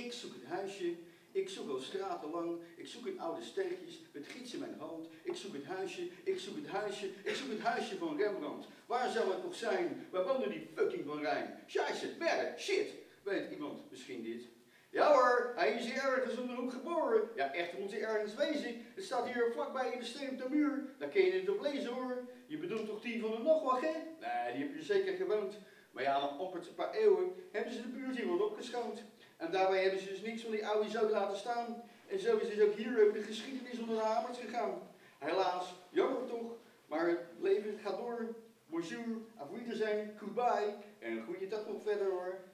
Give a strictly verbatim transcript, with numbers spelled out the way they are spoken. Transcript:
Ik zoek het huisje, ik zoek al straten lang, ik zoek in oude steegjes, met giets in mijn hand. Ik zoek het huisje, ik zoek het huisje, ik zoek het huisje van Rembrandt. Waar zou het nog zijn? Waar woonde die fucking Van Rijn? Scheisse, berre, shit! Weet iemand misschien dit? Ja hoor, hij is hier ergens om de hoek geboren. Ja, echt moet hij ergens wezen. Het staat hier vlakbij in de steen op de muur. Daar kun je het op lezen hoor. Je bedoelt toch die van de Nogwag, hè? Nee, die heb je zeker gewoond. Maar ja, nog amper een paar eeuwen hebben ze de buurt hier wat opgeschoond. En daarbij hebben ze dus niks van die oude zooi laten staan. En zo is dus ook hier over de geschiedenis onder de hamers gegaan. Helaas, jammer toch, maar het leven gaat door. Bonjour, auf Wiedersehen, goodbye en goeie dag nog verder hoor.